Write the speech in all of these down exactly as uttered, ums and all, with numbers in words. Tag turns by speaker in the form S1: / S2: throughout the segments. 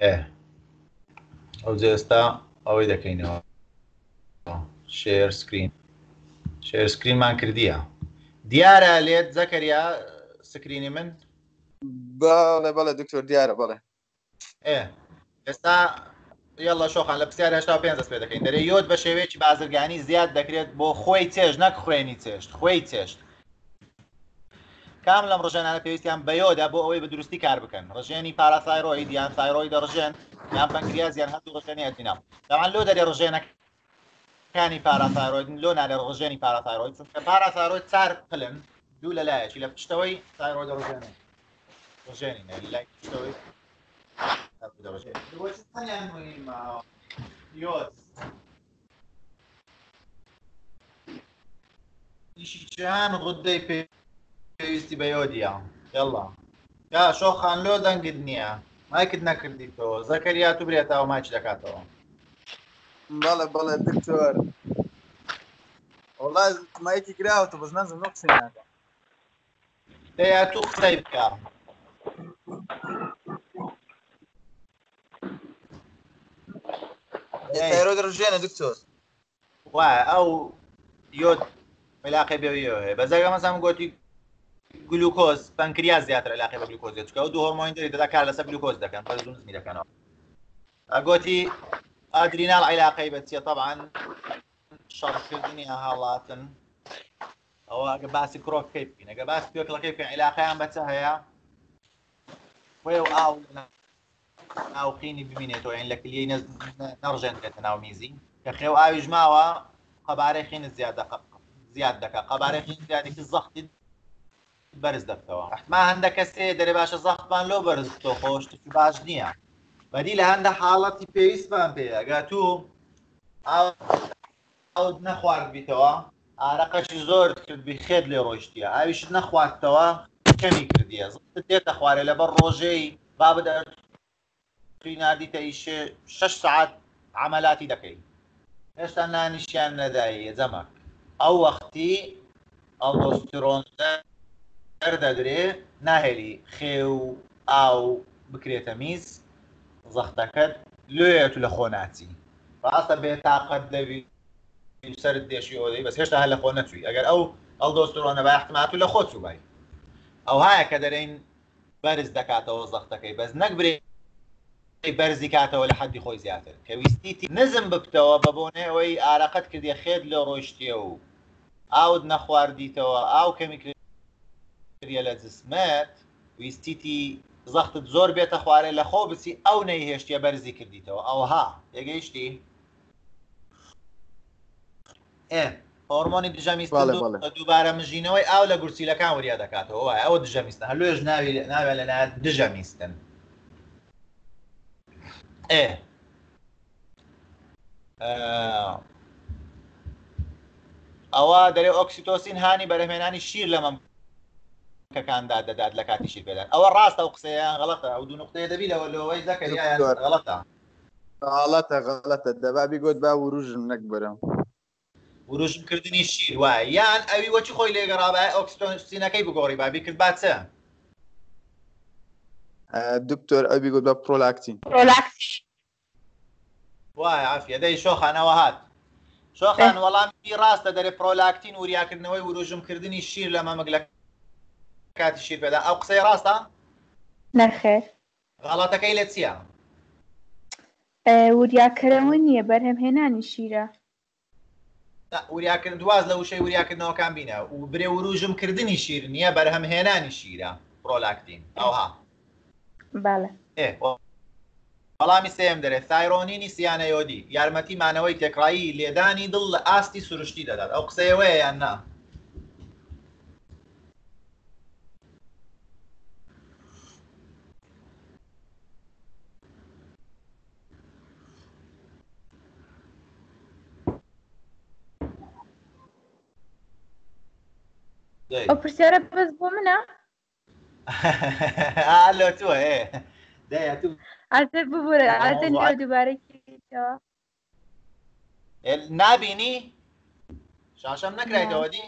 S1: ئێ ئەو جێستا ئەوەی دەکەینەوە شێر سکرین شێر سکرینمان کردیە دیارە لێت زەکەریا سکرینی من
S2: بەڵێ بەڵێ دکتۆر دیارە بەڵێ
S1: ئێ ئێستا یاڵە شۆخان لە پرسیار هەشتا و پێنج دەست پێ دەکەین دەرێ یۆت بە شێوەیەکی بازرگانی زیاد دەکرێت بۆ خۆی چێژ نەک خوێنی چێشت خۆی چێشت کام لەم ڕژێنانە پێویستیان بەیۆدا بۆ ئەوەی بە دروستی کار بکەن ڕژێنی پاراسایرۆید یان تایرۆید دەڕژێن یان پەنکریاز یان هەردوو ڕژێنی ئەدینا دەوان لۆ دەرێ ڕژێنەکانی پاراسایرۆید لۆ نادێ ڕژێنی پاراسایرۆید چونکە پاراسایرۆید چار قلن دوو لەلایەکی لە پشتەوەی تایرۆید ڕژێنێ ڕژێنی نە لای پشتەوەی ئیشیان ڕودەی پێویستی بە یۆدیە یاڵا یا شۆخان لۆ دەنگت نییە مایکت نەکردیتەوە زەکەریا تو برێتەوە ماچ دەکاتەوە
S2: بەڵێ بەڵێ دکتۆر وەڵای مایکی کراوەتە بەس نەزم نۆ قسەی ناکەم
S1: دەیا تو قسەی بکە
S2: تایرۆید ڕژێنە دکتۆر
S1: وایە ئەو یۆد علاقەی بێویەوە هەیە بەزەگە مەسام گوتی گلوکۆز پەنکریاز زیاتر علاقەی بە گلوکۆز دێت چونکە ئەو دوو هۆرمۆنی دەری دەدا کار لەسەر گلوکۆز دەکەن بەرز و نزمی دەکەنەوە ئەگوتی ئادرینال علاقەی بە چییە طبعاً شەڕکردنی هەڵاتن ئەوە ئەگە باسی کڕۆکەکەی بکەین ئەگە باسی پێکڵەکەی بکەین علاقەیان بە چ هەیە وێ و ئاو ئاوقینی ببینێتەوە یان لە کلیەی نەڕژێنرێتە ناو میزی کە خێو ئاویش ماوە قەبارەی خینت زیاد دەکە زیاد دەکە قەبارەی خین زیادێکی زەختی بەرز دەکەوە احتما هەندە کەسێ دەرێ باشە زەختمان لۆ بەرز تۆ خۆشتی باش نییە بەدی لە هەندە حاڵەتی پێویستمان پێ ئەگە تو ئەو نەخوارد بیتەوە ئارەقەشی زۆر کردبی خێت لێ ڕۆیشتیە ئاویشت نەخواردتەوە کەمی کردیە زەختت دێتە خوارێ لەبەر ڕۆژەی با بدە نادیتە ئیش شەش سەعات عەمەلاتی دەکەی هێشتا نانیشیان نەدایە جەمەک ئەو وەختی ئەڵدۆستیرۆن دەردەدرێ ناهێلی خێو ئاو بکرێتە میز زەختەکەت لێت لە خۆ ناچی ڕاستە بێتاقەت دەبی سەرت دێشی ئەوەی بەس هێشتا هەر لە خۆ نەچووی ئەگەر ئەو ئەڵدۆستیرۆنە با احتمال تو لە خۆ چووبای ئەو هایە کە دەرێن بەرز دەکاتەوە زەختەکەی بەس نەک برێ بەرزی کاتەوە لە حەدی خۆی زیاتر کە ویستیتی نزم ببتەوە بە بۆنێ ئەوەی ئارەقەت کردیە خێت لە ڕۆیشتیە و ئاوت نەخواردیتەوە ئاو کەمی کردیە لە جسمت ویستیتی زەختت زۆر بێتە خوارێ لە خۆ بچی ئەو نەیهێشتیە بەرزی کردیتەوە ئەوها یەگەیشتی ئێ هۆرمۆنی دژەمیستن دووبارە مژینەوەی ئاو لە گورچیلەکان وریا دەکاتەوە وایە ئەوە دژەمیستن هەلوێژ ناوێت لەلایەن دژەمیستن ئێ ئەوە دەرێ ئۆکسیتۆسین هانی بەرهمێنانی شیر لە مەمکەکاندا دەدات لە کاتی شیر پێدان ئەوە ڕاستە و قسەیان غەڵەتە ئەو دوو نقطەیە دەبی لەوە لەوەی زەکەریایان غەڵەتە
S2: غەڵەتە غەڵەتە دەبابی گوت با وروژم نەک بەرەم
S1: وروژمکردنی شیر وایە یان ئەوی وەچی خۆی لێگەڕابای ئۆکسیتۆسینەکەی بگۆڕی بابی کرد با چە
S2: دکتۆر ئەوی گوت بە پرۆلاکتین
S1: وایە عافیە دەی شۆخانەوە هات شۆخان وەڵامی ڕاستە دەرێ پرۆلاکتین وریاکردنەوەی وروژمکردنی شیر لە مەمەک لە کاتی شیر پێدا ئەو قسەی ڕاستە
S3: نەخێر
S1: غەڵەتەکەی لە چییە
S3: وریاکردنەوە نییە بەرهەمهێنانی شیرە
S1: وریاکردن دواز لە وشەی وریاکردنەوەکان بینە و برێ وروژمکردنی شیر نییە بەرهەمهێنانی شیرە پرۆلاکتین ئەوها
S3: بەڵێ
S1: وەڵامی سێم دەرێت تایرۆنینی سیانەیۆدی یارمەتی مانەوەی تێکڕایی لێدانی دڵ لە ئاستی سروشتی دەدات ئەو قسەیەوەیە یان نا
S3: ئەو پرسیارە بەس بۆ منە
S1: لۆ تووە هێ دەیە تو
S3: ئەسەر ببوورە ئەتەن لێ دووبارە کردیتەوە
S1: نابینی شاشەم نەکرایتەوە دی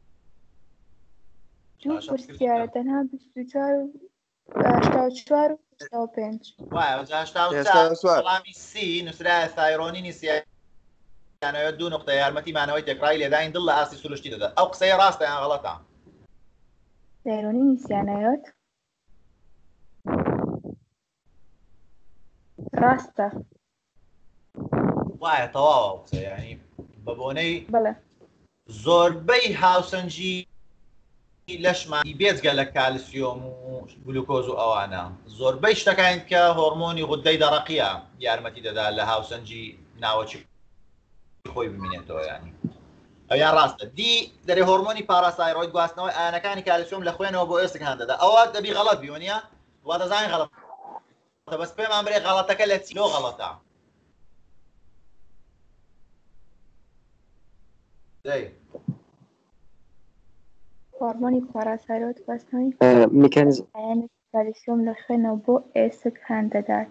S3: دوو پرسیارە تەنها بیست و چوار و هەشتا و چوار و هەشتا و پێنج
S1: وایە هەشتا و
S2: هێشتا
S1: چوار
S2: سوار.
S1: وەڵامی سی نووسرایە ثایرۆنینی سیانەوە دوو نقطە یارمەتیمانەوەی تێکڕای لێداین دڵ لە ئاستی سروشتی دەدات ئەو قسەیە ڕاستە یان غەڵەتە؟
S3: سەیرۆنی نیسیانەوەت ڕاستە
S1: وایە تەواوە ئەو قسە یانی بە بۆنەی
S3: بەڵێ
S1: زۆربەی هاوسەنجی لەشمانی بێجگە لە کالسیۆم و گلوکۆز و ئەوانە زۆربەی شتەکان کە هۆرمۆنی غودەی دەڕەقیە یارمەتی دەدا لە هاوسەنجی ناوەچی خۆی ببینێتەوە ینی ئەویان ڕاستە دی دەرێ هۆرمۆنی پاراسایرۆید گواستنەوەی ئاەکانی کالسیۆم لە خوێنەوە بۆ ئێستەکان دەدا ئەوە دەبی غەڵەت بیوەنیە وا دەزانین غەڵەتە بەس پێمان برێ غەڵەتەکە لە چی لۆ غەڵەتە دەی
S3: هۆرمۆنی پاراسایرۆید گواستنەوەی
S4: میکانیزم
S3: ئایانێکی کالیسیۆم لە خوێنەوە بۆ ئێسک هەان دەدات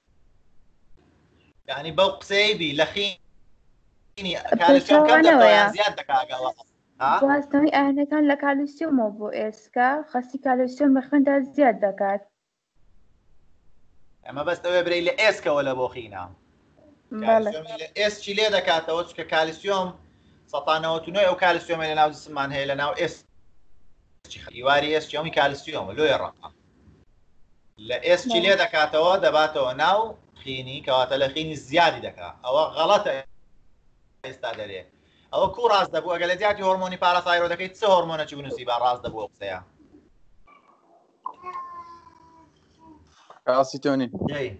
S1: یعنی بەو قسەی بی لە خینی کالسیۆم کەم دەکات زیاد دەکات
S3: گواستنەوەی ئاهێنەکان لە کالسیۆمەوە بۆ ئێسکا خەسی کالسیۆم لە خوێندا زیاد دەکات
S1: ئەمە بەستەوێ برەی لە ئێسکەوە لە بۆ خینە ئێسکی لێ دەکاتەوە چکە کالسیۆم سەتانەوە نۆی ئەو کالسیۆمە لە ناو جسممان هەیە لە ناو ئێس هیواری ئێسکی ئەومی کالسیۆمە لۆی ڕقا لە ئێسکی لێ دەکاتەوە دەباتەوە ناو خینی کەواتە لە خینی زیادی دەکات ئەوە غەڵەتە ئێستا دەرێ ئەوە کو ڕاست دەبوو ئەگە لە زیاتی هۆرمۆنی پاراسایرۆدەکەی چ هۆرمۆنەکی بنووسی با ڕاست دەبوو قسەیە
S2: کالسیتۆنین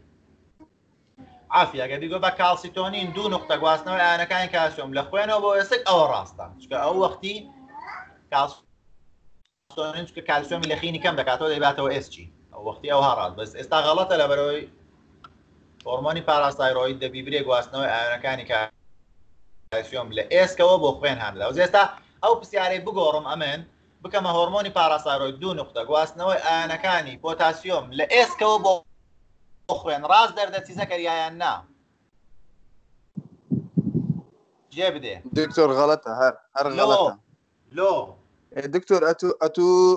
S1: عافیە ئەگە بیگۆ بە کالسیتۆنین دوو نقطە گواستنەوەی ئاەکانی کالسیۆم لە خوێنەوە بۆ ئێسک ئەوە ڕاستە چکە ئەو وەختی کالسیتۆنین چکە کالسیۆمی لە خینی کەم دەکاتەوە دەیباتەوە ئێسکی ئەو وەختی ئەو هەڕات بەس ئێستا غەڵەتە لەبەرەوەی هۆرمۆنی پاراسایرۆید دەبیبرێ گواستنەوەی ئاەکانی کالسیۆم لە ئێسکەوە بۆ خوێن هەندە و ئێستا ئەو پرسیارەی بگۆڕم ئەمن بکەمە هۆرمۆنی پاراسایرۆید دوو نقطە گواستنەوەی ئاەکانی پۆتاسیۆم لە ئێسکەوە بۆ خوێن ڕاست دەردەچی زەکەریایان نا جێ بدێ
S2: دکتۆر غەڵەتە هەر هەر غەڵەتە
S1: لۆ
S2: دکتۆر ئەتو ئەتوو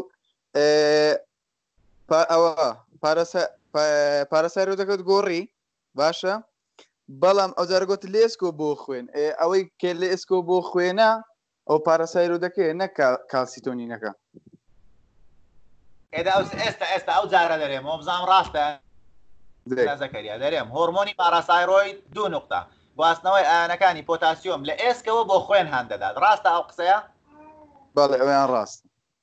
S2: ئەوە پاراسایرۆدەکەت گۆڕی باشە بەڵام ئەو جارگوت لە ئێسکۆ بۆ خوێن ئەوەی کێ لە ئێسکۆ بۆ خوێنە ئەو پاراسایرۆدەکەی نەک کالسیتۆنینەکە
S1: ئێدا ئێستا ئێستا ئەو جارە دەرێمەوە بزانام ڕاستە زەکەریا دەرێم هۆرمۆنی پاراسایرۆید دوو نقطە گواستنەوەی ئاەکانی پۆتاسیۆم لە ئێسکەوە بۆ خوێن هەان دەدات ڕاستە ئەو قسەیە
S2: بەڵێ ئەویان ڕاست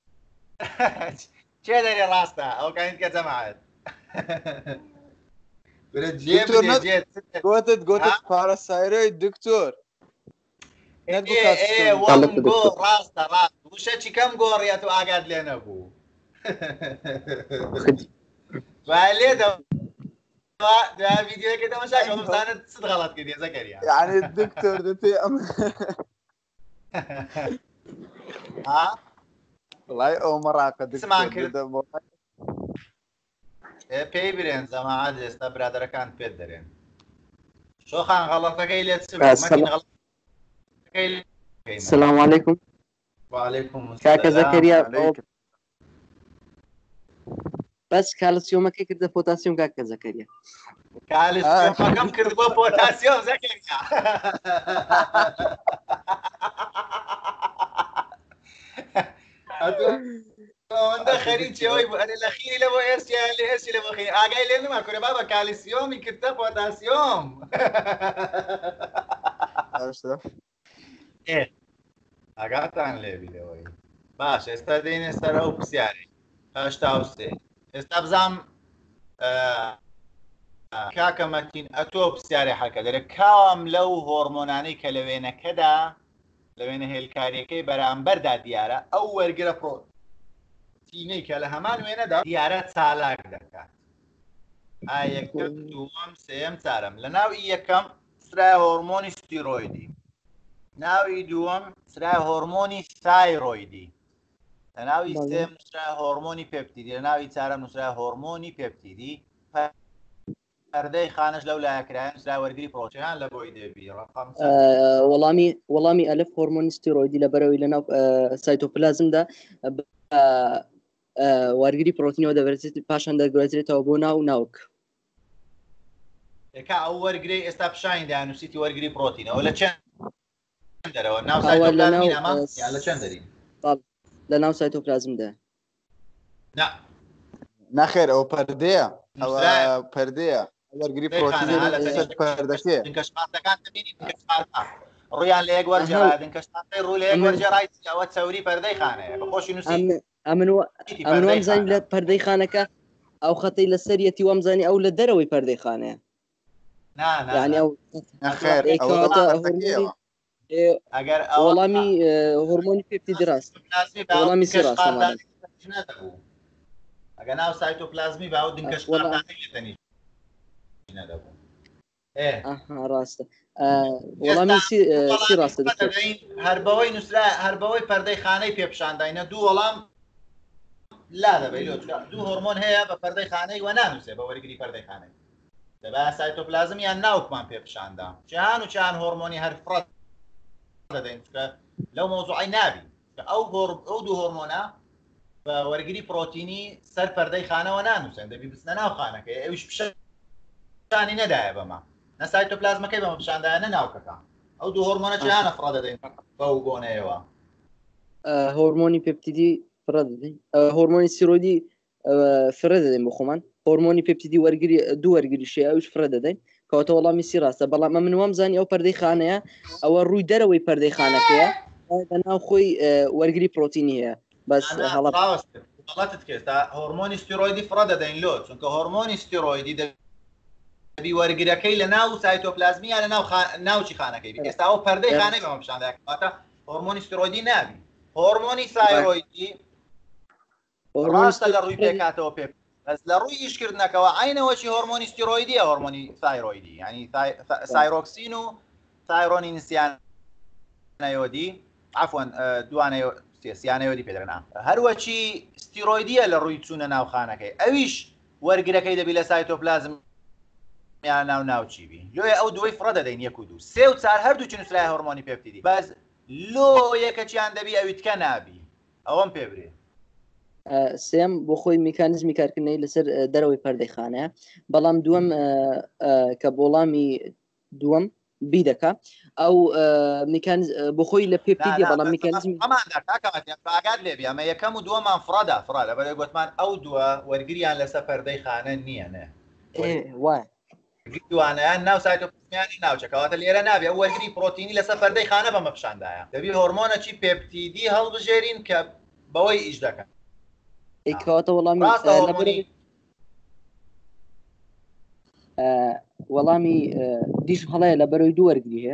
S1: چێ دەرێ ڕاستە ئەوکانیت کە جەماعەت
S2: گوتت گوتت پاراسایرۆید دکتۆر
S1: ڕاستە ڕاست وشەی کەم گۆڕیەت و ئاگات لێ نەبوو لێ ڤیدیۆکە دەمەشاکەمزانت چت غەڵەت کردی زەکەریا
S2: یعنی دکتۆر دەپێ ئەم وڵای ئەو مەڕاقە
S1: دسمان کرد پێی برێن جەماعەت ئێستا برادەرەکان پێت دەرێن شۆخان غەڵەتەکەی لێت
S4: سلام علیکم
S1: وعلیکم
S4: کاکە زەکەریا بەس کالسیۆمەکەی کردە پۆتاسیۆم کاکە زەکەریا
S1: کالسیۆمەکەم کرد بۆ پۆتاسیۆم زەکەریا ئەوەندە خەریکیەوەی بوو ئەرێ لە خیری لە بۆ ئێرسیان لە ئێرسی لە بۆ خیری ئاگای لێ نما کورێ بابە کالسیۆمی کردە پۆتاسیۆم ئاگاتان لێبی لەوەی باش ئێستا دێنێ سەر ئەو پرسیارەی هەشتا و سێ ئێستا بزانم کاکە مەتین ئەتۆ پرسیارێ حەکە دەرێ کام لەو هۆرمۆنانەی کە لە وێنەکەدا لە وێنە هێلکاریەکەی بەرامبەردا دیارە ئەو وەرگرە پرۆتینەی کە لە هەمان وێنەدا دیارە چالاک دەکات ئایا یەکتر دووەم سێم چارەم لە ناوی یەکەم سرای هۆرمۆنی ستیرۆیدی ناوی دووەم سرای هۆرمۆنی تایرۆیدی لە ناوی سێم نووسرای هۆرمۆنی پێپتیدی لە ناوی چارەم نووسرای هۆرمۆنی پێپتیدی پەردەی خانش لەو لایەکرایان نووسرای وەرگری پرۆتینان لە بۆی دەبی ڕقم
S4: وەڵامی وەڵامی ئەلف هۆرمۆنی ستیرۆیدی لە بەرەوەی لە ناو سایتۆپلازمدا وەرگری پرۆتینەوە دەبێت پاشان دەگوێزرێتەوە بۆ ناو ناوک
S1: کا ئەو وەرگری ئێستا پیشانی دانووسیتی وەرگری پرۆتینەوە لە چەند دەرەوە ناو سایتۆپلازمی ئەمە یان لە چەند دەرین
S4: لە ناو سایتۆپلازمدا
S1: نا
S2: نەخێر ئەو پەردەیە ئەوە پەردەیە وەرگری پرۆتینی پەردەکەیە
S1: دنکەشقاتەکان دەبینی دنکەشقاتە ڕویان لە یەک وەرجێڕا دنکەشقاتەی ڕوو لە یەک وەرجێڕای ئەوە چەوری پەردەی خانەیە بەخۆشی نووسی
S4: ئەمن وامزانی لە پەردەی خانەکە ئەو خەتەی لە سەرەتی وامزانی ئەو لە دەرەوەی پەردەی خانەیە یعنی ئەو
S2: نەخێر
S1: ئەگەر
S4: وەڵامی هۆرمۆنی پێپتیدی ڕاست وەڵامی سی ڕاست
S1: ئەگە ناو سایتۆپلازمی باو دنکەشقاتەکانی لێتەنی نەدەبوو
S4: ڕاستە وەڵامی سی ڕاستە
S1: هەر بەوەی نووسرا هەر بەوەی پەردەی خانەی پێپشانداینە دوو وەڵام لا دەبێت دوو هۆرمۆن هەیە بە پەردەی خانەی وە نانووسێ بە وەرگری پەردەی خانەی دەبا سایتۆپلازم یان ناوکمان پێپشاندا چیان و چیان هۆرمۆنی هەر فڕەت دەدەین لەو مۆزوعی نابی ئەو ئەو دوو هۆرمۆنە بە وەرگری پرۆتینی سەر پەردەی خانەوە نانووسێن دەبی بستنە ناو خانەکەی ئەویش پیشانی نەدایە بەمە نە سایتۆپلازمەکەی بەمە پیشاندایە نە ناوکەکە ئەو دوو هۆرمۆنە چیانە فڕە دەدەین بەو بۆنەیەوە
S4: هۆرمۆنی پێپتیدی فڕە دەدەین هۆرمۆنی سیرۆیدی فرە دەدەین بۆ خۆمان هۆرمۆنی پێپتیدی وەرگری دوو وەرگریشەیە ئەوش فرە دەدەین کەواتە وەڵامی سی ڕاستە بەڵام من وامزانی ئەو پەردەی خانەیە ئەوە ڕووی دەرەوەی پەردەی خانەکەیە بەناو خۆی وەرگری پرۆتینی هەیە بەس
S1: هەڵەتت کێستا هۆرمۆنی ستیرۆیدی فڕە دەدەین لۆ چونکە هۆرمۆنی ستیرۆیدی دەبی وەرگرەکەی لە ناو سایتۆپلازمی یان لە ناو ناوچی خانەکەی ئێستا ئەو پەردەی خانەی بەمە پیشاندایە کەواتە هۆرمۆنی ستیرۆیدی نابی هۆرمۆنی سایرۆیدی ڕاستە لە ڕووی پێکاتەوە پێ بەس لە ڕووی ئیشکردنەکەەوە عینەوەشی هۆرمۆنی ستیرۆیدیە هۆرمۆنی سایرۆیدی ینی سایرۆکسین و سایرۆنی نسیانەیۆدی عفوەن دوانە سیانەیۆدی پێدەنا هەروەچی ستیرۆیدیە لە ڕووی چوونە ناو خانەکەی ئەویش وەرگرەکەی دەبی لە سایتۆپلازم یان ناو ناوچیبی لۆیە ئەو دوی فڕە دەدەین یەک و دوو سێ و چار هەردوو چ نووسرای هۆرمۆنی پێپتیدی بەس لۆ یەکەچیان دەبی ئەویتکە نابی ئەوەم پێ برێ
S4: سێم بۆ خۆی میکانیزمی کارکردنەوەی لەسەر دەرەوەی پەردەی خانەیە بەڵام دووەم کە بۆڵامی دووەم بی دەکا ئەو بۆ خۆی لە پێپتیدی بەڵام میکانیزمی
S1: ئاگات لێبی ئەمە یەکەم و دووەمان فڕەدا فڕە لەبەرەوەی گوتمان ئەو دووە وەرگریان لەسەر پەردەی خانە نییە نێ
S4: وای
S1: دوانیان ناو سایتۆپلازمیانی ناوچەکەواتە لێرە نابێ ئەو وەرگری پرۆتینی لەسەر پەردەی خانە بەمە پیشاندایە دەبی هۆرمۆنەکی پێپتیدی هەڵبژێرین کە بەوەی ئیش دەکەن
S4: ئەیکەواتە وەڵامی وەڵامی دیش هەڵەیە لە بەرەوەی دوو وەرگری هەیە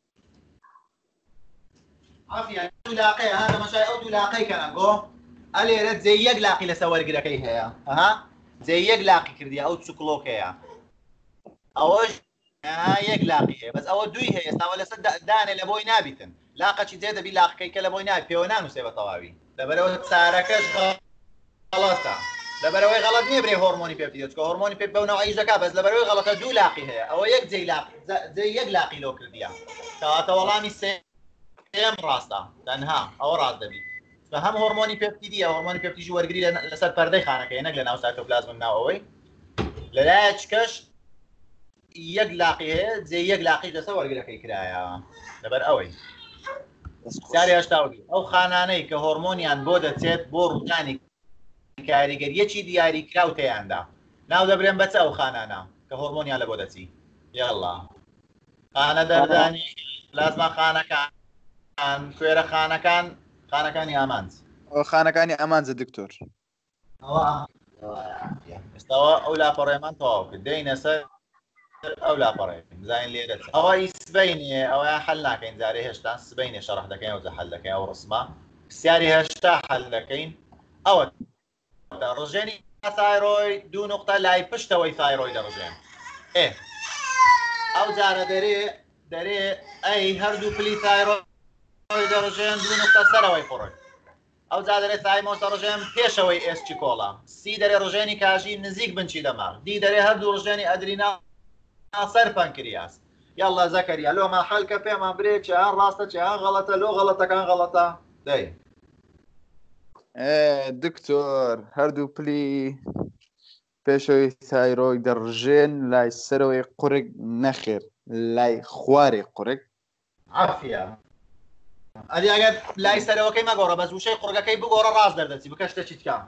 S1: عافیان دوو لاقەیە هاتە مەشای ئەو دوو لاقەی کەنەگۆ ئەلێرە جێ یەک لاقی لەسەر وەرگرەکەی هەیە ئەها جێ یەک لاقی کردی ئەو چوکڵۆکەیە ئەوەش یەک لاقی هەیە بەس ئەوە دوی هەیە ئێستاوە لەسەر دانێ لە بۆی نابیتن لاقەچی جێ دەبی لاقەکەی کە لە بۆی نابی پێوە نانووسێ بە تەواوی لەبەرەوە چارەکەش غەڵەتە لەبەرەوەی غەڵەت نییە برێ هۆرمۆنی پێپتیدی چکە هۆرمۆنی پێ بەونەوە ئیش دەکات بەس لەبەرەوەی غەڵەتە دوو لاقی هەیە ئەوە یەک جێی لاقی یەک لاقی لۆ کردیە کەواتە وەڵامی سێم ڕاستە تەنها ئەوە ڕاست دەبی بە هەم هۆرمۆنی پێپتیدیە هۆرمۆنی پێپتیدی وەرگری لەسەر پەردەی خانەکەی نەک لە ناو سایتۆپلازم ناوەوەی لەلایەکەش یەک لاقی هەیە جێ یەک لاقی لەسەر وەرگرەکەی کرایە لەبەر ئەوەی سیاری هەشتاوەگی ئەو خانانەی کە هۆرمۆنیان بۆ دەچێت بۆ ڕوودانی کاریگەریەکی دیاری کراوتەیاندا ناو دەبرێن بەچە ئەو خانانە کە هۆرمۆنیان لە بۆ دەچی یاڵڵا خانە دەردانی پلازما خانەکان کوێرە خانەکان خانەکانی ئامانج
S2: خانەکانی ئامانجە دکتۆر
S1: ئێستاوە ئەو لاپەڕێمان تەواو کرد دێینە سەر ئەو لاپەڕێ بزانین لێ دەچێت ئەوەی سبەینێ ئەوەیان حەل ناکەین جارێ هێشتا سبەینێ شەڕح دەکەین ئەوجە حەل دەکەین ئەو ڕسمە پرسیاری هێشتا حەل دەکەین ئەوە ڕژێنی تایرۆی دوو نقطە لای پشتەوەی تایرۆی دەڕژێن ئێ ئەو جارە دەرێ دەرێ ئەی هەردوو پلی تایرۆی دەڕژێن دوو نقطە سەرەوەی فڕۆی ئەو جا دەرێت تایمۆس دەڕژێن پێشەوەی ئێسکی کۆڵە سی دەرێ ڕژێنی کاژی نزیک بنچی دەماغ دی دەرێ هەردوو ڕژێنی ئەدرینا سەر پانکریاس یاڵڵا زەکەریا لۆمە حەلکە پێمان برێ چیان ڕاستە چیان غەڵەتە لۆ غەڵەتەکان غەڵەتە دەی
S2: دکتۆر هەردوو پلی پێشەوەی تایرۆی دەڕژێن لای سەرەوەی قورگ نەخێر لای خوارێ قورگ
S1: عافیە ئەدی ئەگەر لای سەرەوەکەی مەگۆڕە بەس وشەی قورگەکەی بگۆڕە ڕاست دەردەچی بکەشتە چیت کام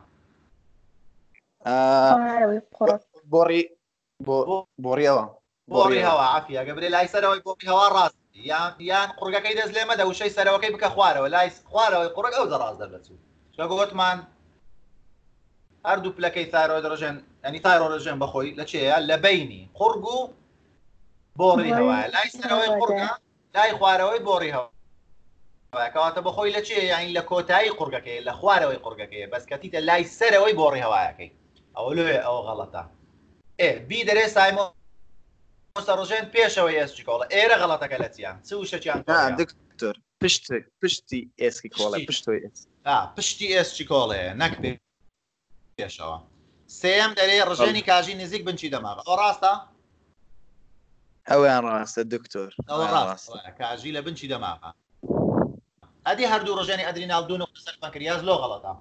S2: بۆڕی بۆڕیەوە
S1: بۆڕی هەوا عافیە ئەگە برێ لای سەرەوەی بۆڕی هەوا ڕاست یان یان قورگەکەی دەست لێ مەدە وشەی سەرەوەکەی بکە خوارەوە لای خوارەوەی قورگ ئەو دەڕاست دەردەچوو چکە گوتمان هەردوو پلەکەی تایرۆی دەڕژێن ینی تایرۆڕژێن بەخۆی لە چێە لە بینی قورگ و بۆڕی هەوایە لای سەرەوەی قورگە لای خوارەوەی بۆڕی هەوا کەواتە بەخۆی لە چێ یانی لە کۆتایی قورگەکەی لە خوارەوەی قورگەکەی بەس کەتیتە لای سەرەوەی بۆڕی هەوایەکەی ئەوە لێ ئەوە غەڵەتە ئێ بی دەرێ سایمۆ ڕژێن پێشەوەی ئێسکی کۆڵە ئێرە غەڵەتەکە لە چیان چ وشەکیان
S2: دکتۆر پشت پشتی ئێسکی کۆڵە پشتۆی
S1: پشتی ئێسکی کۆڵەیە نەک پێشەوە سێم دەرێ ڕژێنی کاژی نزیک بنچی دەماغ ئەو ڕاستە
S2: ئەویان ڕاستە دکتۆر
S1: ئەوە ڕاستە کاژی لە بنچی دەماغە ئەدی هەردوو ڕۆژێنی ئەدرینال دوو نقطە سەر پانکریاز لۆ غەڵەتە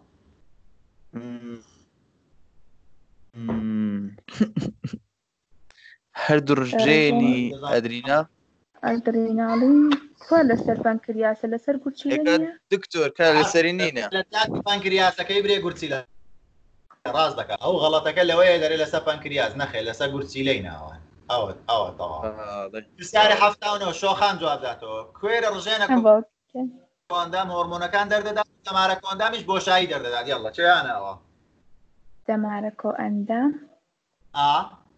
S2: هەردوو ڕژێنی ئەدرینا
S3: ئەدریناڵی کۆ لەسەر پانکریاسە لەسەر گورچی
S2: دکتۆر کار لەسەری نینە
S1: لە پانکریاسەکەی برێ گورچی لە ڕاست دەکە ئەو غەڵەتەکە لەوەیە دەرێ لەسەر پانکریاز نەخێ لەسەر گورچیلەی ناوان ئەوە ئەوە تەواو پرسیاری هەفتاونەوە شۆخان جواب داتەوە کوێرە ڕژێنە کۆندام هۆرمۆنەکان دەردەدات دەمارە کۆندامیش بۆشایی دەردەدات یاڵڵا چیانەوە
S3: دەمارە کۆ ئەندام
S1: ئا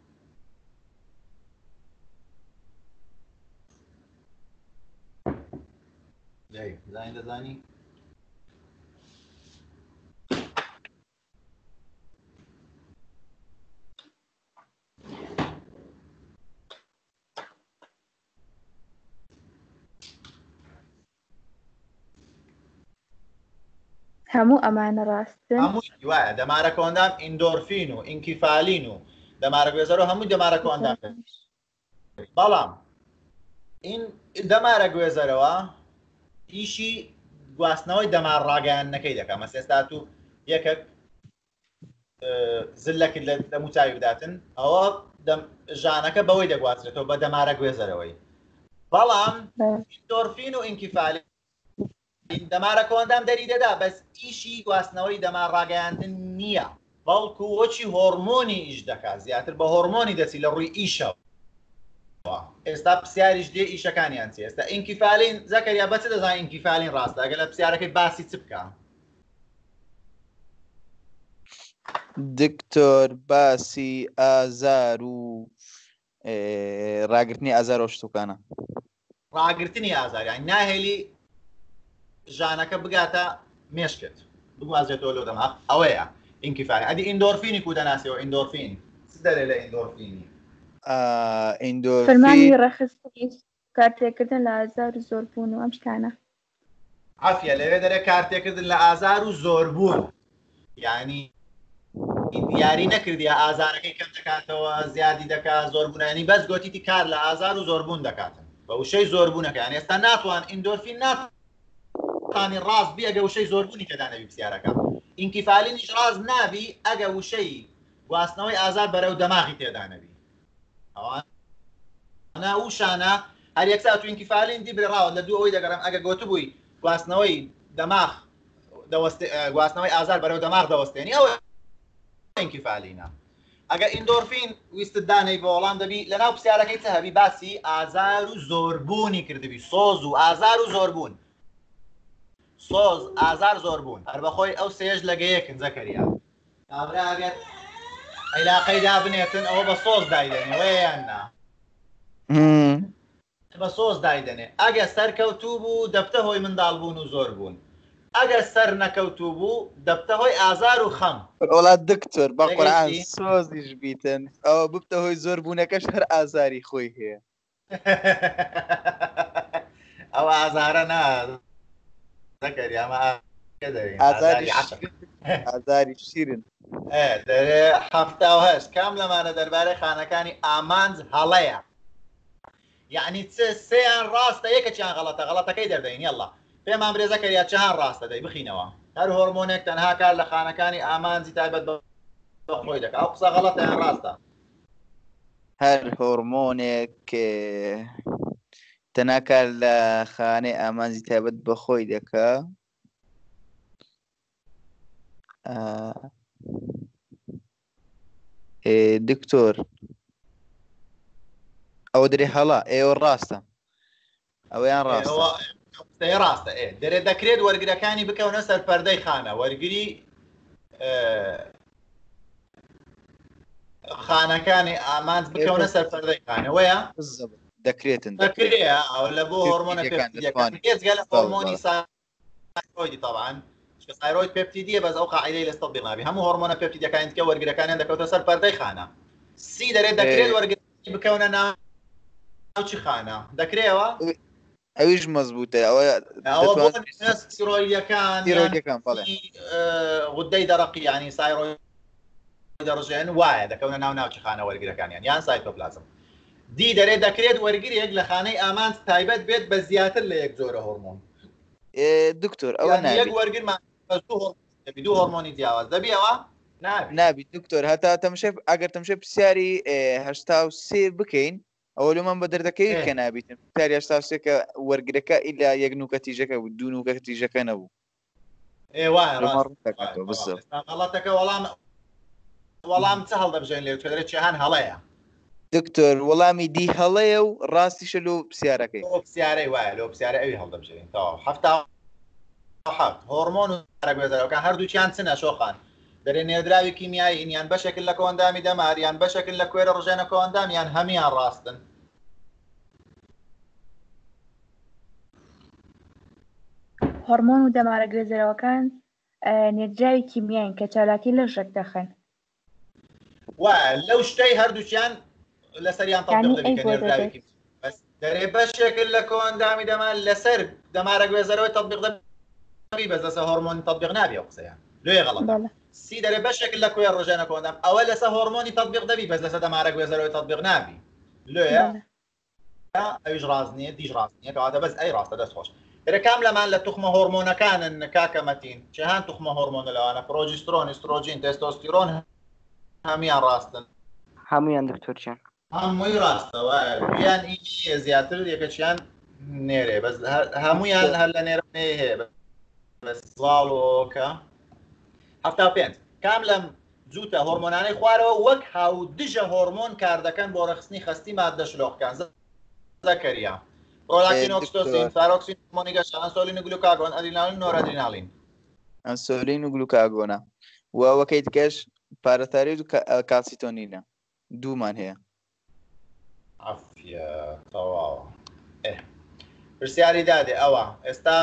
S1: دەی زانی دەزانی
S3: هەموو ئەمانە ڕاستن
S1: هەمووی وایە دەمارە کۆندام ئیندۆرفین و ئینکیفالین و دەمارە گوێزەرەوە هەمووی دەمارە کۆندام بەڵام این دەمارە گوێزەرەوە ئیشی گواستنەوەی دەمار ڕاگەیاندنەکەی دەکات مەس ئێستا تو یەکێک زلەکت لە موچاوی بداتن ئەوە ژانەکە بەوەی دەگوازرێتەوە بە دەمارە گوێزەرەوەی بەڵام ئیندۆرفین و ئینکیفالین دەمارە کۆندام دەری دەدا بەس ئیشی گواستنەوەی دەمار ڕاگەیاندن نییە بەڵکو وەچی هۆرمۆنی ئیش دەکات زیاتر بە هۆرمۆنی دەچی لە ڕووی ئیشەوە ئێستا پرسیاریش دێ ئیشەکانیان چی ئێستا ئینکیفالین زەکەریا بەچ دەزانین ئینکیفالین ڕاستە ئەگەر لە پرسیارەکەی باسی چ بکە
S2: دکتۆر باسی ئازار و ڕاگررتنی ئازار و شتوکانە
S1: ڕاگررتنی ئازاریان ناهێلی ژانەکە بگاتە مێشکت بگوازێتەوە لەو دەماغ ئەوەیە ئینکیفالین ئەدی ئیندۆرفینی کو دەناسیەوە ئیندۆرفین چ دەرێ لە ئیندۆرفینی
S3: فەرمانی ڕەخستنی کارتێکردن لە ئازار و زۆربوون و ئەم شتانە
S1: عافیە لەوێ دەرێ کارتێکردن لە ئازار و زۆربوون یعنی دیاری نەکردیە ئازارەکەی کەم دەکاتەوە زیادی دەکات زۆربوونانی بەس گوتیتی کار لە ئازار و زۆربوون دەکاتن بە وشەی زۆربوونەکەیان ئێستا ناتوان ئیندۆرفین ناتوانانی ڕاست بی ئەگە وشەی زۆربوونی تێدانەوی پرسیارەکە ئینکیفالینیش ڕاست نابی ئەگە وشەی گواستنەوەی ئازار بەرەو دەماغی تێدانەوی ئەوانە وشانە هەر یەکسا تو ئینکیفالین دی برێڕاوە لە دوو ئەوەی دەگەڕم ئەگە گوتبووی گواستنەوەی دەماغ گواستنەوەی ئازار بەرەو دەماغ دەوەستێنی ئەوە ئینکیفالینە ئەگە ئیندۆرفین ویستت دانەی بە وەڵام دەبی لەناو پرسیارەکەی چ هەبی باسی ئازار و زۆربوونی کردبی سۆز و ئازار و زۆربوون سۆز ئازار زۆربوون هەر بەخۆی ئەو سێژ لەگەیەکن زەکەریا کابرا ئەگەر عیلاقەی دابنێتن ئەوە بە سۆز دایدەنێ وەیان نا بە سۆز دایدەنێ ئەگە سەرکەوتوو بوو دەبتە هۆی منداڵبوون و زۆر بوون ئەگە سەر نەکەوتوو بوو دەبتە هۆی ئازار و خەم
S2: وڵات دکتۆر بە قورئان سۆزیش بیتن ئەوە ببتە هۆی زۆر بوونەکەش هەر ئازاری خۆی هەیە
S1: ئەو ئازارە نا زەکەریامە
S2: ئازاری شیرن
S1: دەرێ هەفتە و هەشت کام لەمانە دەربارەی خانەکانی ئامانج هەڵەیە یعنی چ سێیان ڕاستە یەکەچیان غەڵەتە غەڵەتەکەی دەردەین یەڵڵا پێمان برێ زەکەریا چەند ڕاستە دەی بخینەوە هەر هۆرمۆنێک تەنها کار لە خانەکانی ئامانجی تایبەت بەخۆی دەکات. ئەو قسە غەڵەتە یان ڕاستە؟
S2: هەر هۆرمۆنێک تەنها کار لە خانەی ئامانجی تایبەت بەخۆی دەکا. دکتۆر ئەوە دەرێ هەڵا ئێوە ڕاستە ئەوەیان ڕاستە
S1: ڕاستە ئێ دەرێ دەکرێت وەرگرەکانی بکەونە سەر پەردەی خانە وەرگری خانەکانی ئامانج بکەونە سەر پەردەی خانەوەیە
S2: دەکرێتن
S1: دەکرێت ئەو لە بۆ هۆرمۆنە پێپتیدیەکان ێزگە لە هۆرمۆنی سایرۆیدی تەبعاً سایرۆید پێپتیدیە بەس ئەو قاعیدەی لە تەطبیق نابی هەموو هۆرمۆنە پێپتیدەکان کە وەرگرەکانیان دەکەوتە سەر پەردەی خانە. سی دەرێت دەکرێت وەرگرەکانی بکەونە ناوچی خانە دەکرێتەوە
S2: ئەویش مەزبوطە ئەوە
S1: سیرۆیدەکان غودەی دەرەقی ینی سایرۆید دەڕژێن وایە دەکەونە ناو ناوچی خانە وەرگرەکانیان یان سایتۆپلازم. دی دەرێت دەکرێت وەرگریەک لە خانەی ئامانج تایبەت بێت بە زیاتر لە یەک جۆرە هۆرمۆن.
S2: دکتۆر ئەوە
S1: یەک وەرگرمان دوو هۆرمۆنی جیاواز دەبیەوە
S2: نابی دکتۆر هەتا تەمشێ ئەگەر تەمشێ پرسیاری هەشتا و سێ بکەین ئەوە لەمان بە دەردەکەی کە نابیتن پرسیاری هەشتا و سێ کە وەرگرەکە ئیلا یەک نوکە تیژەکە بوو دوو نوکە تیژەکە نەبوو.
S1: غەڵەتەکە وەڵام وەڵام چ هەڵدەبژێن لێ دەرێت چیان هەڵەیە
S2: دکتۆر وەڵامی دی هەڵەیە و ڕاستیشە لۆ پرسیارەکەی
S1: پرسیارەی وایە لۆ پرسیارە ئەوی هەڵدەبژێن تەواو هەفتا هۆرمۆن و ڕەگوێزەرەوەکان هەردووچیان چنە شۆخان دەرێ نێردراوی کیمیایی یان بەشێکن لە کۆندامی دەمار یان بەشێکن لە کوێرە ڕژێنە کۆندام یان هەمیان ڕاستن.
S3: هۆرمۆن و دەمارە گوێزەرەوەکان نێردراوی کیمیاین کە چالاکی لە ژەک دەخەن
S1: وایە لەو شتەی هەردووچیان لەسەریان تەطبیق دەبێت کە نێردراوی کیمیایی بەس دەرێ بەشێکن لە کۆندامی دەمار لەسەر دەمارە گوێزەرەوەی تەطبیق دەبێت بەس لەسەر هۆرمۆنی تەطبیق نابێ ئەو قسەیان لێ غەڵەتە. سی دەرێ بەشێک لە کوێر ڕژێنە کۆندام ئەوە لەسەر هۆرمۆنی تەطبیق دەبی بەس لەسەر دەمارە گوێزەرەوەی تەطبیق نابی لێیە ئەویش ڕاست نییە دیش ڕاست نییە کەواتە بەس ئەی ڕاستە دەستخۆش. دەرەکام لەمان لە توخمە هۆرمۆنەکانن کاکە مەتین چەند توخمە هۆرمۆنە لەوانە پرۆژیسترۆن ئیسترۆجین تێستۆستیرۆن هەمیان ڕاستن
S4: هەموویان دکتۆرچیان
S1: هەمووی ڕاستەوە یان ئیچیە زیاتر یەکەچیان نێرێ بەس هەموویان هەر لە نێرەێ هەیە بەس زاڵۆکە هەفتا پێنج کام لەم جووتە هۆرمۆنانەی خوارەوە وەک هاو دژە هۆرمۆن کار دەکەن بۆ ڕەخستنی خەستی مادە شلۆخەکان زەکەریا پرۆلاکتین ئۆکسیتۆسین ساروکسین هۆرمۆنی گەشت ئەنسۆلین و گلوکاگۆن ئەدرینالین نۆرەدرینالین
S2: ئەنسۆلین و گلوکاگۆنە و ئەوەکەی تکەش پارەتاریت و کالسیتۆنینە دوومان هەیە.
S1: عەفیە تەواوە پرسیاری دادێ ئەوە ئێستا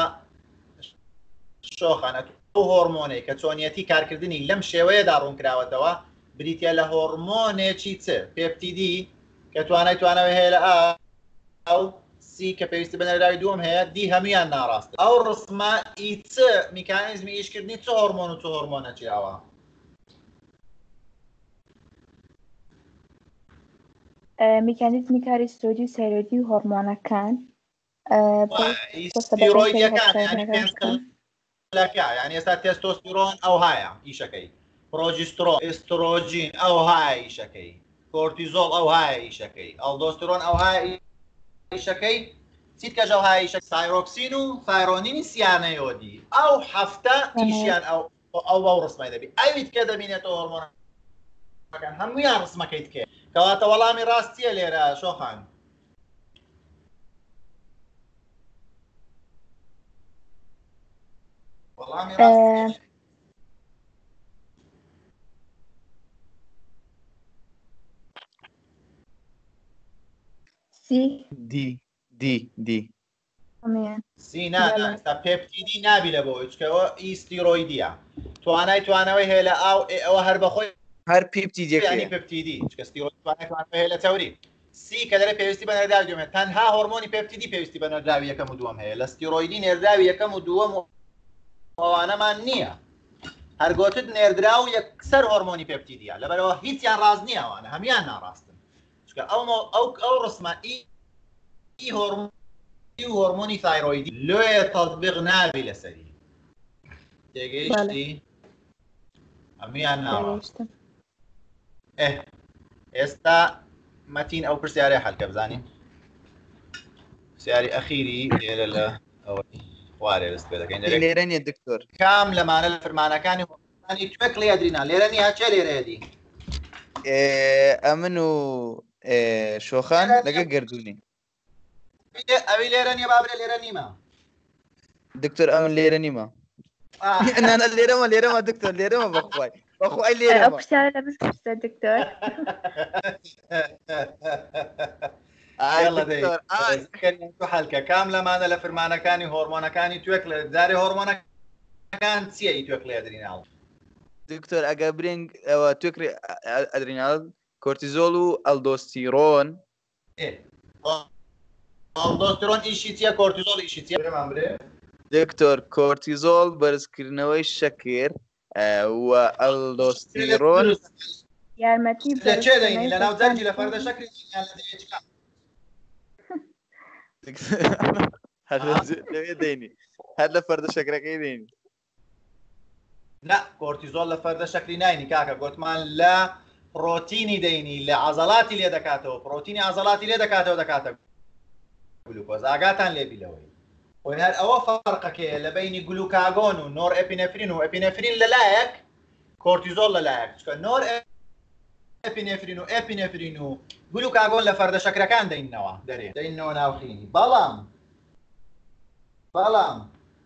S1: شۆخانە ئەو هۆرمۆنەی کە چۆنیەتی کارکردنی لەم شێوەیەدا ڕوونکراوەتەوە بریتە لە هۆرمۆنێکی چ پێپتیدی کە توانای توانەوە هەیە لە ئەو سی کە پێویستی بە نەرداوی دووەم هەیە دی هەمویان ناڕاستە. ئەو ڕسمە ئی چ میکانیزمی ئیشکردنی چ هۆرمۆن و چ هۆرمۆنە چیاوە؟
S3: میکانیزمی کاری ستۆری و سایرۆیدی و هۆرمۆنەکان
S1: ئیستیرۆیدیەکان یعنی ئێستا تێستۆستیرۆن ئەو هایە ئیشەکەی پرۆژیسترۆ ئێسترۆجین ئەو هایە ئیشەکەی کۆرتیزۆڵ ئەو هایە ئیشەکەی ئەڵدۆستیرۆن ئەو هایە ئیشەکەی چیت کەژە ئەو هایە ئیشەکەی سایرۆکسین و فایرۆنینی سیانەیۆدی ئەو هەفتە ئیشیان ئەو ئەو بەو ڕسمای دەبی ئەویت کە دەبینێتەوە هۆرمۆنەکان هەموویان ڕسمەکەیت کێ کەواتە وەڵامی ڕاستیە لێرە شۆخان وەڵامی ڕاستیە
S3: سی
S2: دی دی دی
S1: سی ناستا پێپتیدی نابی لە بۆی چکەوە ئیستیرۆیدیە توانای توانەوەی هەیە لە ئاو ئەوە هەر بەخۆی
S2: هەر پێپتیدیەکانی
S1: پێپتیدی چکەستیرۆیدی هەیە لە تەوری سی کە دەرێ پێویستی بە نەرداوی دووەمێت تەنها هۆرمۆنی پێپتیدی پێویستی بە نەرداوی یەکەم و دووەم هەیە لە ستیرۆیدی نێرداوی یەکەم و دووەم ئەوانەمان نییە هەرگۆتت نێردرا و یەکسەر هۆرمۆنی پێپتیدیە لەبەرەوە هیچیان ڕاست نییە ئەوانە هەمیان ناڕاستن چکە ئەو ئەو ڕسمە ئی هۆرمۆنی هۆرمۆنی تایرۆیدی لێ تەطبیق نابی لەسەری تێگەیشتی ئەمیان ناوە
S3: تێگەیشتم.
S1: ئێ ئێستا مەتین ئەو پرسیارەی حەلکە بزانین پرسیاری ئەخیری لێرە لە ئەوەی خوارێ دەست پێ دەکەین دەرێک
S2: لێرە نیە دکتۆر
S1: کام لەمانە لە فرمانەکانی هۆرمۆنەکانی توێک لێدرینە لێرە نیە چێ لێرەیەدی
S2: ئەمن و شۆخان لەگە گردوونی
S1: ئەوی لێرە نیە بابرە لێرە نیمە
S2: دکتۆر ئەمن لێرە نیمە نانە لێرەمە لێرەمە دکتۆر لێرەمە بەخوای بەخوای
S3: ئەو
S2: لێرەمە
S3: پرسیارە لە بستە دکتۆر.
S1: حەلکە کام لەمانە لە فرمانەکانی هۆرمۆنەکانی توێک لە جارێ هۆرمۆنەکان چیە توێک لێدریناڵ
S2: دکتۆر ئەگە برنگ ئەوە توێکری ئەدرینال کۆرتیزۆل و ئەلدۆستیرۆن
S1: ئەلدۆستیرۆن ئیشی چیە کۆرتیزۆل ئیشی چیە
S2: دکتۆر کۆرتیزۆل بەرزکردنەوەی شەکر و ئەلدۆستیرۆن
S3: یارمەتی
S1: لە چێ دەینی لە ناو جەرگی لە فەردە شەکری
S2: لەوێ دەینی هەر لە فەردە شەکرەکەی دەینی
S1: لا کۆرتیزۆل لە فەردە شەکری ناینی کاکە گوتمان لە پرۆتینی دەینی لە عەزەڵاتی لێ دەکاتەوە پرۆتینی عەزەڵاتی لێ دەکاتەوە دەکاتە گلوکۆز ئاگاتان لێبیلەوەی وین هەر ئەوە فەرقەکەیە لە بینی گلوکاگۆن و نۆر ئەپینەفرین و ئەپینەفرین لەلایەک کۆرتیزۆل لەلایەک چکە نۆر ئەپینەفرین و ئەپینەفرین و گلوکاگۆن لە فەردە شەکرەکان دەینەوە دەرێ دەینەوە ناوخینی بەڵام بەڵام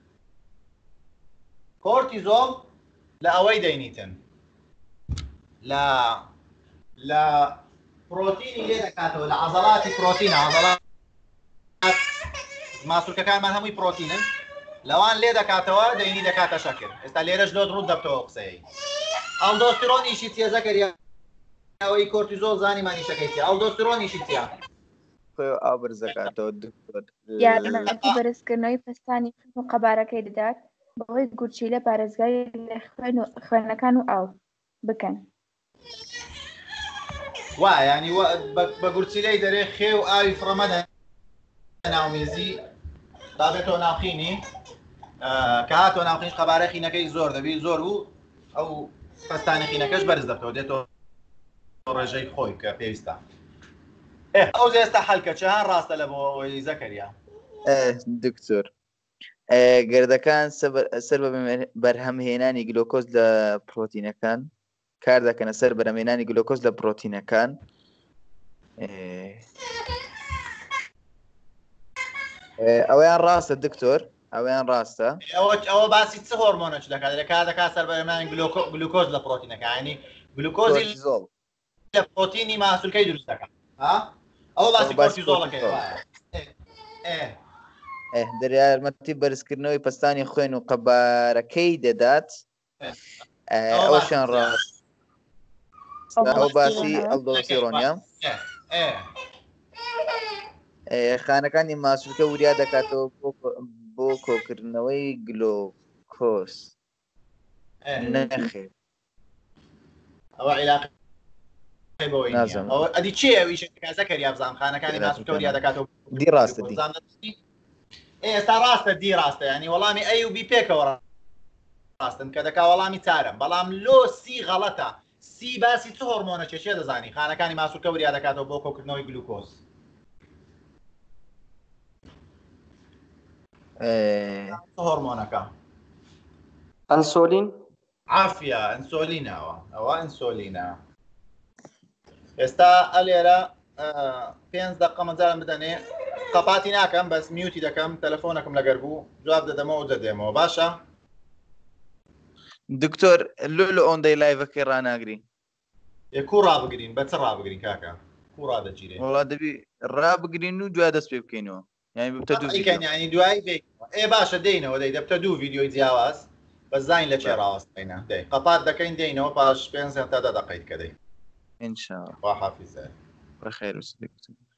S1: کۆرتیزۆل لە ئەوەی دەینیتن لە لە پرۆتینی لێ دەکاتەوە لە عەزەڵاتی پرۆتینە عەزەڵات ماسوولکەکانمان هەمووی پرۆتینن لەوان لێ دەکاتەوە دەینی دەکاتە شەکر ئێستا لێرەش دۆ ڕوود دەبتەوە قسەی ئەلدۆستیرۆن ئیشی چیە زەکەریا ئەوەی کۆرتیزۆل زانیمانی شەکەی چیە ئەلدۆستیرۆن ئیشی چیە
S2: ئاو بەرزەکاتەوە دکتۆر
S3: یارمەتی بەرزکردنەوەی پستانی خوێن و قەبارەکەی دەدات بەهۆی گورچی لە پارێزگای لە خوێنەکان و ئاو بکەن
S1: وا ینی بە گورچیلەی دەرێ خێ و ئاوی فڕەمەدە ناومێزی دابێتەوە ناوخینی کە هاتۆ ناوخینش قەبارە خینەکەی زۆر دەبی زۆر بوو ئەو پستانی خینەکەش بەرز دەبتەوە دێتەوە ڕێژەی خۆی کە پێویستە ئەو ئێستا حەلکە چیان ڕاستە لە بۆ ئەوەی زەکەریا
S2: دکتۆر گردەکان سەر بە بەرهەمهێنانی گلۆکۆز لە پرۆتینەکان کار دەکەنە سەر بەرهەمهێنانی گلۆکۆز لە پرۆتینەکان ئەویان ڕاستە دکتۆر ئەویان ڕاستە
S1: ئەوە باسی چ هۆرمۆنەش دەکات لە کار دەکات سەر بەرهەمهێنانی گلوکۆز لە پرۆتینەکانی گلوکۆزی لە پرۆتینی ماسوولکەی دروست دەکات ئەوە باسی کۆرتیزۆڵەکەی
S2: دەریارمەتی بەرزکردنەوەی پستانی خوێن و قەبارەکەی دەدات ئەوەشیان ڕاست ئەو باسی ئەلدۆستیرۆنیە خانەکانی ماسوولکە وریا دەکاتەوە بۆ کۆکردنەوەی گلۆکۆز نەخێر
S1: ئەوە عیلاقی ئەدی چی ئەویش زەکەریا بزانم خانەکانی ماسوولکە وریا دەکاتەوە
S2: دی ڕاستە دی
S1: ئێستا ڕاستە دی ڕاستە ینی وەڵامی ئەی و بی پێکەوە ڕاستن کە دەکا وەڵامی چارم بەڵام لۆ سی غەڵەتە سی باسی چ هۆرمۆنە چێ دەزانی خانەکانی ماسوولکە وریا دەکاتەوە بۆ کۆکردنەوەی گلوکۆز هۆرمۆنەکە
S4: ئەنسۆلین
S1: عافیە ئەنسۆلینەوە ئەوە ئەنسۆلینە ئێستا ئەلێرە پێنج دقە مەجارم بدەنێ قەپاتی ناکەم بەس میوتی دەکەم تەلەفۆنەکەم لەگەر بوو جواب دەدەمەوە دەدێمەوە باشە
S2: دکتۆر لۆ لە ئۆندەی لایڤەکەی ڕناگرین
S1: کو ڕابگرین بە چ ڕابگرین کاکە کو ڕادەگیرێ
S2: وڵا دەبی ڕابگرین و دوای دەست پێ بکەینەوە یعنی بتە دوو
S1: ینی دوای ئێ باشە دێنەوە دەی دەبتە دوو ڤیددیۆی جیاواز بە زین لە چێ ڕاوەستینە دەی قەپات دەکەین دێنەوە پاش پێنج تا دە دەقەیت کە دەی
S2: ئینشاءالله
S1: وا حافیزە
S2: بەخێر و سلامت